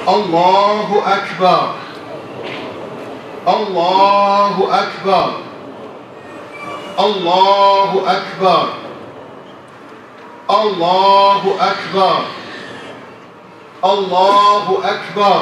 Allahu Akbar. Allahu Akbar. Allahu Akbar. Allahu Akbar. Allahu Akbar.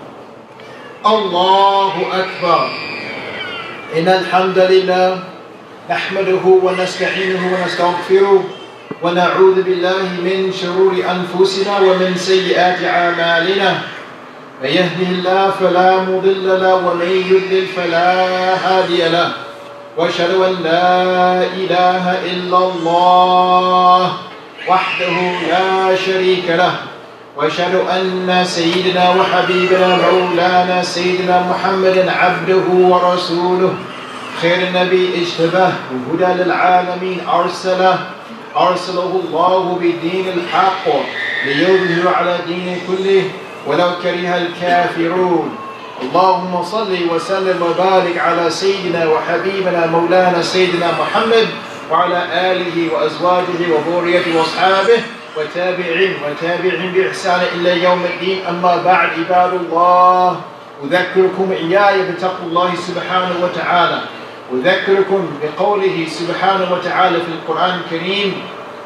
Allahu Akbar. Innal hamdalillah nahmaduhu wa nasta'inuhu wa nastaghfiruh wa na'udhu billahi min shururi anfusina wa min sayyiati a'malina. من يهده الله فلا مضل له ومن يضلل فلا هادي له واشهد ان لا اله الا الله وحده لا شريك له واشهد ان سيدنا وحبيبنا مولانا سيدنا محمد عبده ورسوله خير النبي اجتباه وهدى للعالمين ارسله الله بدين الحق ليظهر على دين كله ولو كره الكافرون. اللهم صل وسلم وبارك على سيدنا وحبيبنا مولانا سيدنا محمد وعلى آله وأزواجه وذريته وأصحابه وتابعين بإحسان إلى يوم الدين. أما بعد عباد الله أذكركم إياي بتقوى الله سبحانه وتعالى أذكركم بقوله سبحانه وتعالى في القرآن الكريم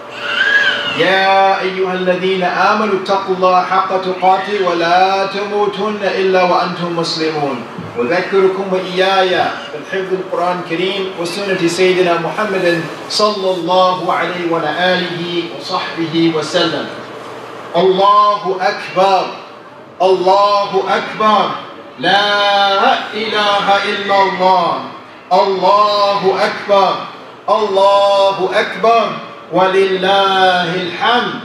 يا أيها الذين آمنوا اتقوا الله حق تقاته ولا تموتن إلا وأنتم مسلمون. وذكركم وإياي بالحفظ القرآن الكريم وسنة سيدنا محمد صلى الله عليه وعلى آله وصحبه وسلم. الله أكبر. الله أكبر. لا إله إلا الله. الله أكبر. الله أكبر. وَلِلَّهِ الْحَمْدِ.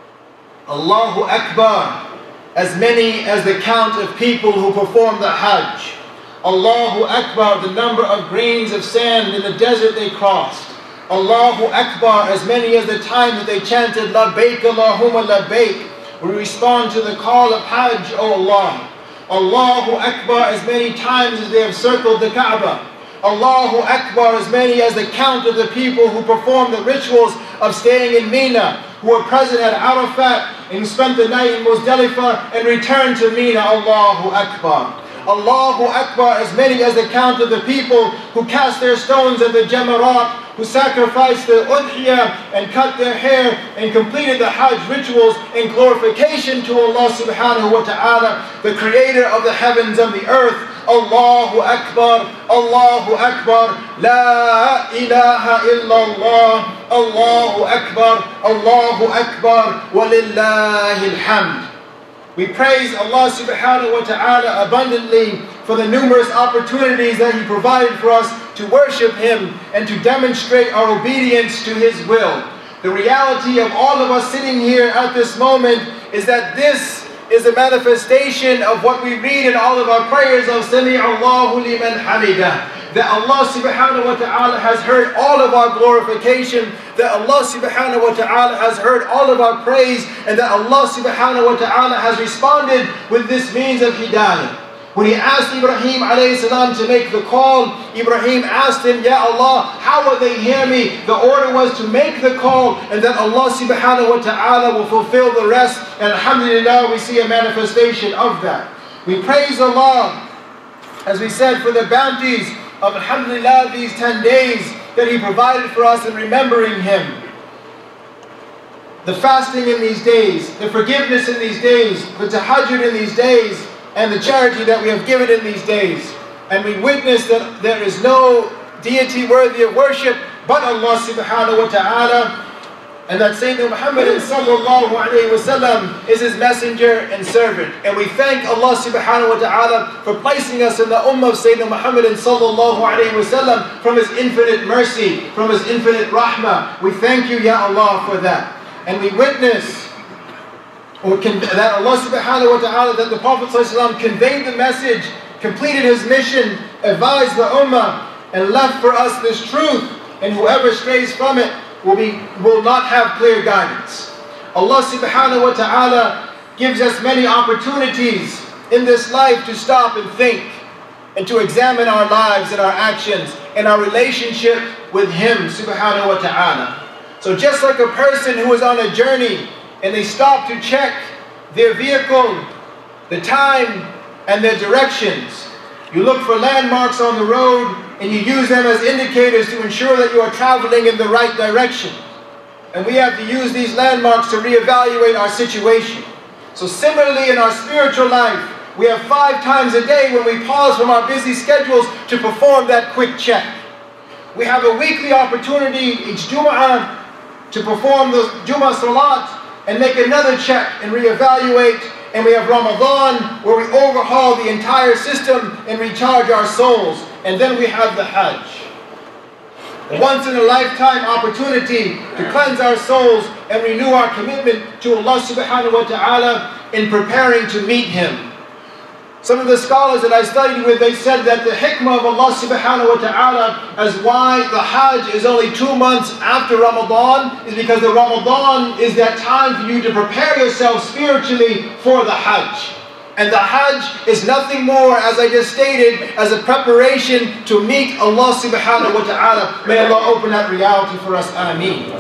Allahu Akbar, as many as the count of people who perform the Hajj. Allahu Akbar, the number of grains of sand in the desert they crossed. Allahu Akbar, as many as the time that they chanted Labbaik Allahumma Labbaik. We respond to the call of Hajj, O Allah. Allahu Akbar, as many times as they have circled the Kaaba. Allahu Akbar, as many as the count of the people who perform the rituals of staying in Mina, who were present at Arafat and spent the night in Muzdalifah and returned to Mina. Allahu Akbar. Allahu Akbar, as many as the count of the people who cast their stones at the Jamarat, who sacrificed the udhiyah and cut their hair and completed the Hajj rituals in glorification to Allah subhanahu wa ta'ala, the creator of the heavens and the earth. Allahu Akbar. Allahu Akbar. La ilaha illallah. Allahu Akbar. Allahu Akbar. Walillahi alhamd. We praise Allah subhanahu wa ta'ala abundantly for the numerous opportunities that He provided for us to worship Him and to demonstrate our obedience to His will. The reality of all of us sitting here at this moment is that this is a manifestation of what we read in all of our prayers of Sami Allahu liman hamidah. That Allah subhanahu wa ta'ala has heard all of our glorification, that Allah subhanahu wa ta'ala has heard all of our praise, and that Allah subhanahu wa ta'ala has responded with this means of hidayah. When He asked Ibrahim alayhi salam to make the call, Ibrahim asked him, Ya Allah, how will they hear me? The order was to make the call, and that Allah subhanahu wa ta'ala will fulfill the rest. And alhamdulillah, we see a manifestation of that. We praise Allah, as we said, for the bounties of alhamdulillah these 10 days that He provided for us in remembering Him. The fasting in these days, the forgiveness in these days, the tahajjud in these days, and the charity that we have given in these days. And we witness that there is no deity worthy of worship but Allah subhanahu wa ta'ala, and that Sayyidina Muhammad sallallahu alayhi wa sallam is His messenger and servant. And we thank Allah subhanahu wa ta'ala for placing us in the ummah of Sayyidina Muhammad sallallahu alayhi wa sallam from His infinite mercy, from His infinite rahmah. We thank you, Ya Allah, for that. And we witness that Allah subhanahu wa ta'ala, that the Prophet ﷺ conveyed the message, completed his mission, advised the ummah, and left for us this truth, and whoever strays from it will not have clear guidance. Allah subhanahu wa ta'ala gives us many opportunities in this life to stop and think, and to examine our lives and our actions and our relationship with Him subhanahu wa ta'ala. So just like a person who is on a journey and they stop to check their vehicle the time and the directions. You look for landmarks on the road and you use them as indicators to ensure that you are traveling in the right direction. And we have to use these landmarks to reevaluate our situation. So similarly in our spiritual life, we have 5 times a day when we pause from our busy schedules to perform that quick check. We have a weekly opportunity each Jum'ah to perform the Jum'ah Salat and make another check and reevaluate. And we have Ramadan where we overhaul the entire system and recharge our souls. And then we have the Hajj. A once in a lifetime opportunity to cleanse our souls and renew our commitment to Allah subhanahu wa ta'ala in preparing to meet Him. Some of the scholars that I studied with, they said that the hikmah of Allah subhanahu wa ta'ala as why the Hajj is only 2 months after Ramadan is because the Ramadan is that time for you to prepare yourself spiritually for the Hajj. And the Hajj is nothing more, as I just stated, as a preparation to meet Allah subhanahu wa ta'ala. May Allah open that reality for us. Ameen.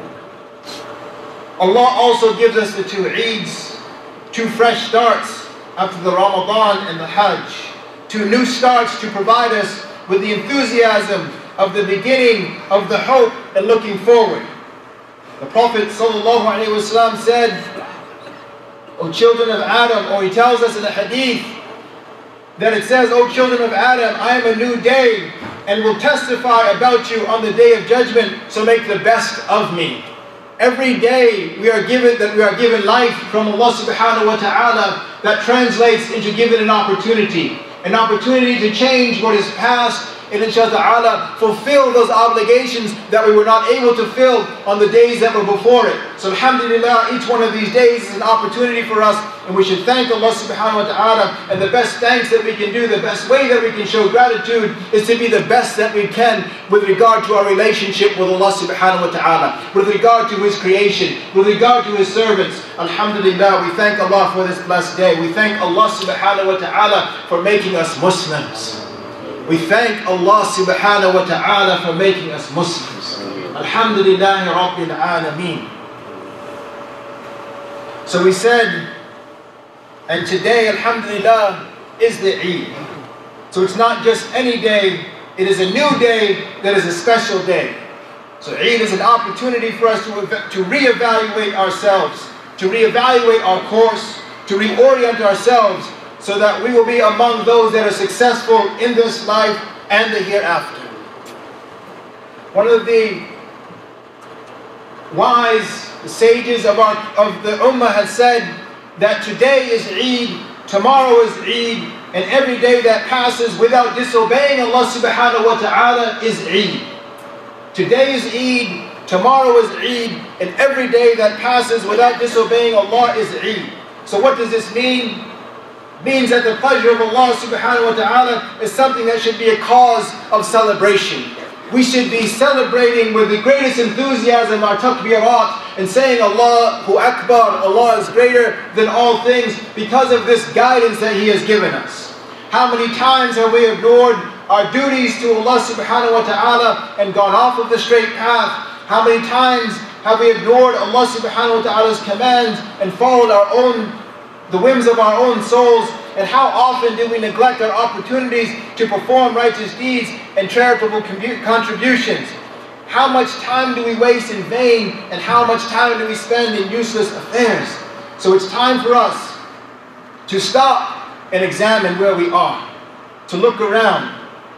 Allah also gives us the 2 Eids, 2 fresh starts after the Ramadan and the Hajj. 2 new starts to provide us with the enthusiasm of the beginning of the hope and looking forward. The Prophet ﷺ said, O children of Adam, or he tells us in the hadith that it says, O children of Adam, I am a new day and will testify about you on the day of judgment, so make the best of me. Every day we are given life from Allah subhanahu wa ta'ala that translates into given an opportunity to change what is past and inshaAllah fulfill those obligations that we were not able to fill on the days that were before it. So alhamdulillah, each one of these days is an opportunity for us, and we should thank Allah subhanahu wa ta'ala. And the best thanks that we can do, the best way that we can show gratitude is to be the best that we can with regard to our relationship with Allah subhanahu wa ta'ala, with regard to His creation, with regard to His servants. Alhamdulillah, we thank Allah for this blessed day. We thank Allah subhanahu wa ta'ala for making us Muslims. We thank Allah subhanahu wa ta'ala for making us Muslims. Alhamdulillahi Rabbil Alameen. So we said, and today, alhamdulillah, is the Eid. So it's not just any day, it is a new day that is a special day. So Eid is an opportunity for us to reevaluate ourselves, to reevaluate our course, to reorient ourselves, so that we will be among those that are successful in this life and the hereafter. One of the wise sages of the Ummah has said that today is Eid, tomorrow is Eid, and every day that passes without disobeying Allah subhanahu wa ta'ala is Eid. Today is Eid, tomorrow is Eid, and every day that passes without disobeying Allah is Eid. So what does this mean? Means that the pleasure of Allah subhanahu wa ta'ala is something that should be a cause of celebration. We should be celebrating with the greatest enthusiasm our takbirat and saying Allahu Akbar, Allah is greater than all things, because of this guidance that He has given us. How many times have we ignored our duties to Allah subhanahu wa ta'ala and gone off of the straight path? How many times have we ignored Allah subhanahu wa ta'ala's commands and followed the whims of our own souls? And how often do we neglect our opportunities to perform righteous deeds and charitable contributions? How much time do we waste in vain, and how much time do we spend in useless affairs? So it's time for us to stop and examine where we are, to look around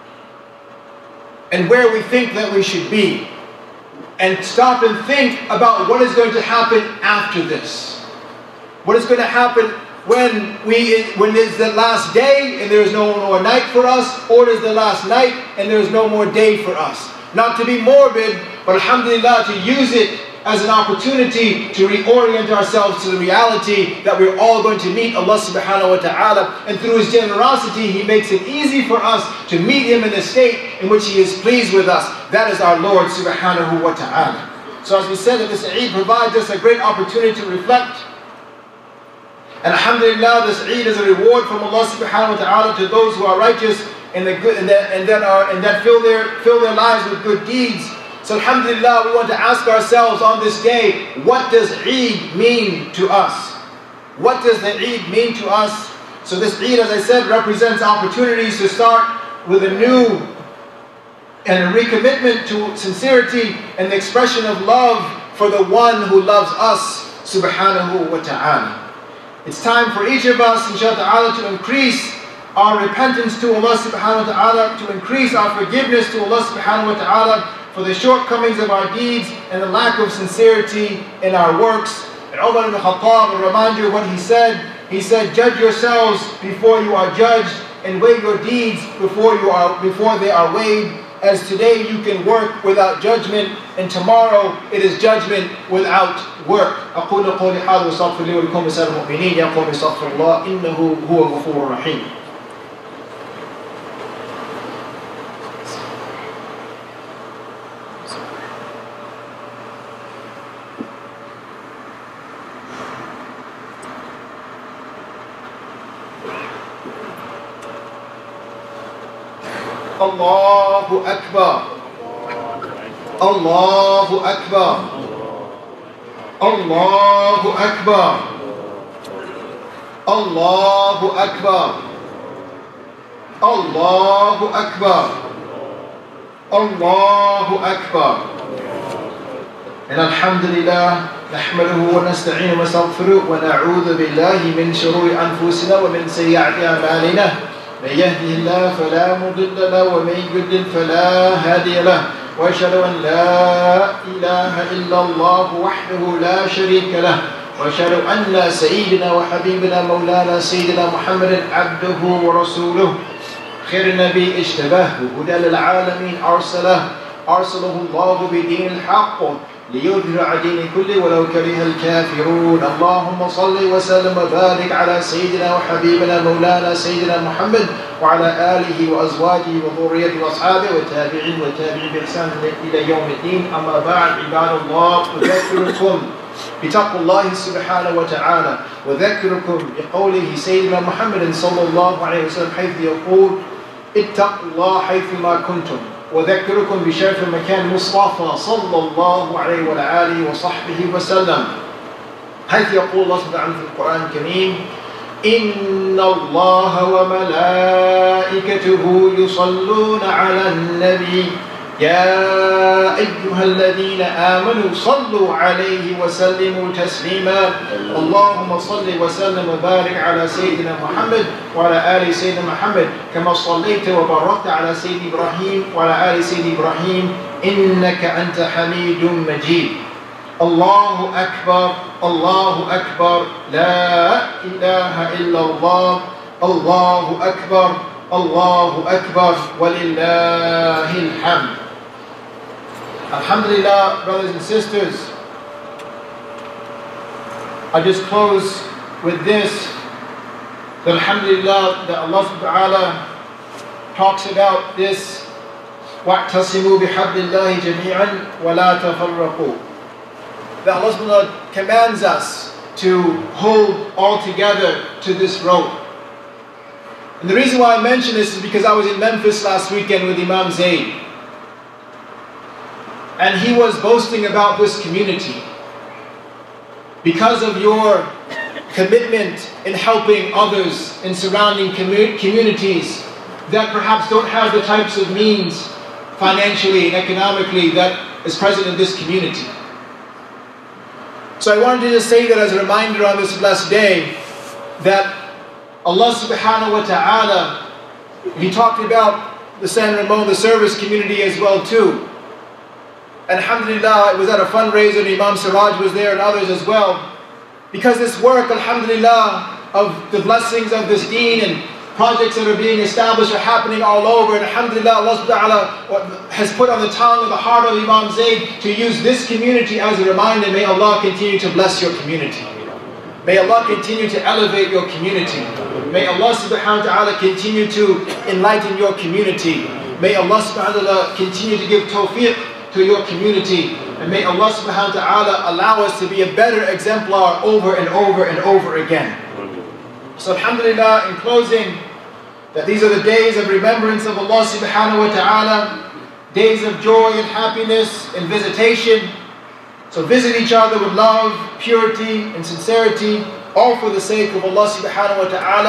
and where we think that we should be, and stop and think about what is going to happen after this. What is going to happen when it's the last day and there is no more night for us, or it is the last night and there is no more day for us. Not to be morbid, but alhamdulillah, to use it as an opportunity to reorient ourselves to the reality that we're all going to meet Allah subhanahu wa ta'ala, and through His generosity He makes it easy for us to meet Him in a state in which He is pleased with us. That is our Lord subhanahu wa ta'ala. So as we said, that this Eid provides us a great opportunity to reflect. And alhamdulillah, this Eid is a reward from Allah subhanahu wa ta'ala to those who are righteous and that fill their lives with good deeds. So alhamdulillah, we want to ask ourselves on this day, what does Eid mean to us? What does the Eid mean to us? So this Eid, as I said, represents opportunities to start with a new and a recommitment to sincerity and the expression of love for the one who loves us, subhanahu wa ta'ala. It's time for each of us, inshaAllah, to increase our repentance to Allah subhanahu wa ta'ala, to increase our forgiveness to Allah subhanahu wa ta'ala for the shortcomings of our deeds and the lack of sincerity in our works. And Umar ibn Khattab will remind you of what he said. He said, judge yourselves before you are judged, and weigh your deeds before they are weighed. As today you can work without judgment, and tomorrow it is judgment without work. أقول قولي هذا واستغفر لي ولكم ولسائر المؤمنين. يا قوم استغفر الله إنه هو الغفور الرحيم. Allahu Akbar. Allahu Akbar. Allahu Akbar. Allahu Akbar. Allahu Akbar. Allahu Akbar. And alhamdulillah, نحمده ونستعينه ونستغفره ونعوذ بالله من شرور أنفسنا ومن سيئات أعمالنا. من يهده الله فلا مضل له ومن يضلل فلا هادي له واشهد ان لا اله الا الله وحده لا شريك له واشهد ان سيدنا وحبيبنا مولانا سيدنا محمد عبده ورسوله خير النبي اجتباه وهدى للعالمين ارسله الله بدين الحق ليظهر على دين كله ولو كره الكافرون. اللهم صل وسلم وبارك على سيدنا وحبيبنا مولانا سيدنا محمد وعلى آله وأزواجه وذريته وأصحابه والتابعين بإحسان إلى يوم الدين. أما بعد عباد الله، أذكركم بتقوى الله سبحانه وتعالى وذكركم بقوله سيدنا محمد صلى الله عليه وسلم حيث يقول اتقوا الله حيثما كنتم. وذكركم بشرف المكان مصطفى صلى الله عليه وعلى آله وصحبه وسلم حيث يقول الله سبحانه في القرآن الكريم إن الله وملائكته يصلون على النبي يا أيها الذين آمنوا صلوا عليه وسلموا تسليما. اللهم صل وسلم وبارك على سيدنا محمد وعلى آل سيدنا محمد كما صليت وباركت على سيدنا إبراهيم وعلى آل سيدنا إبراهيم إنك أنت حميد مجيد. الله أكبر الله أكبر لا إله إلا الله الله أكبر الله أكبر ولله الحمد. Alhamdulillah, brothers and sisters, I just close with this, that alhamdulillah, that Allah subhanahu wa ta'ala talks about this وَاعْتَصِمُوا بِحَبْلِ اللَّهِ جَمِيعًا وَلَا تَفَرَّقُوا, that Allah subhanahu wa ta'ala commands us to hold all together to this rope. And the reason why I mention this is because I was in Memphis last weekend with Imam Zayd, and he was boasting about this community. Because of your commitment in helping others in surrounding communities that perhaps don't have the types of means financially and economically that is present in this community. So I wanted to just say that as a reminder on this blessed day, that Allah subhanahu wa ta'ala, He talked about the San Ramon, the service community as well too. And alhamdulillah, it was at a fundraiser, and Imam Siraj was there and others as well. Because this work, alhamdulillah, of the blessings of this deen and projects that are being established are happening all over. And alhamdulillah, Allah subhanahu wa ta'ala has put on the tongue and the heart of Imam Zayd to use this community as a reminder. May Allah continue to bless your community. May Allah continue to elevate your community. May Allah subhanahu wa ta'ala continue to enlighten your community. May Allah subhanahu wa ta'ala continue to give tawfiq to your community. And may Allah subhanahu wa ta'ala allow us to be a better exemplar over and over and over again. So alhamdulillah, in closing, that these are the days of remembrance of Allah subhanahu wa ta'ala, days of joy and happiness and visitation. So visit each other with love, purity and sincerity, all for the sake of Allah subhanahu wa ta'ala.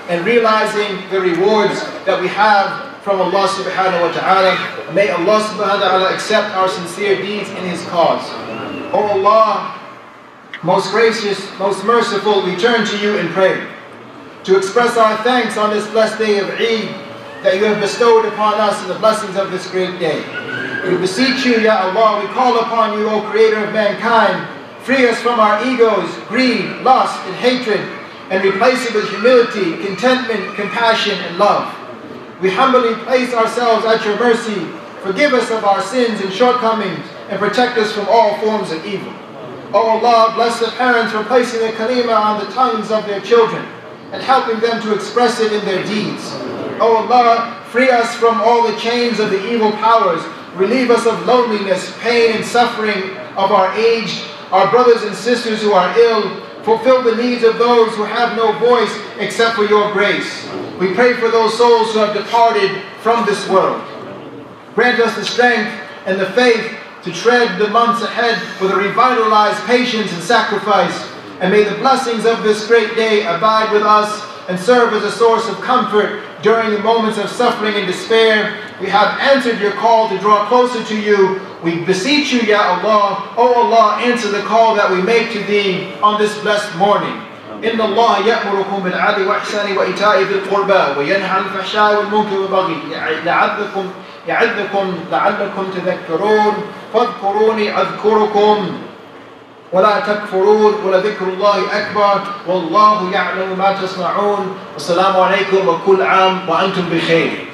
and realizing the rewards that we have from Allah subhanahu wa ta'ala. May Allah subhanahu wa ta'ala accept our sincere deeds in His cause. O Allah, most gracious, most merciful, we turn to you in prayer to express our thanks on this blessed day of Eid that you have bestowed upon us in the blessings of this great day. We beseech you, Ya Allah, we call upon you, O Creator of mankind, free us from our egos, greed, lust, and hatred, and replace it with humility, contentment, compassion, and love. We humbly place ourselves at your mercy. Forgive us of our sins and shortcomings, and protect us from all forms of evil. O Allah, bless the parents for placing the kalima on the tongues of their children, and helping them to express it in their deeds. O Allah, free us from all the chains of the evil powers. Relieve us of loneliness, pain, and suffering of our aged, our brothers and sisters who are ill. Fulfill the needs of those who have no voice except for your grace. We pray for those souls who have departed from this world. Grant us the strength and the faith to tread the months ahead with a revitalized patience and sacrifice. And may the blessings of this great day abide with us and serve as a source of comfort during the moments of suffering and despair. We have answered your call to draw closer to you. We beseech you, Ya Allah. O Allah, answer the call that we make to thee on this blessed morning. إن الله يأمركم بالعدل والإحسان وإيتاء ذي القربى وينهى عن الفحشاء والمنكر والبغي لعلكم تذكرون فاذكروني أذكركم ولا تكفرون ولذكر الله أكبر والله يعلم ما تصنعون والسلام عليكم وكل عام وأنتم بخير.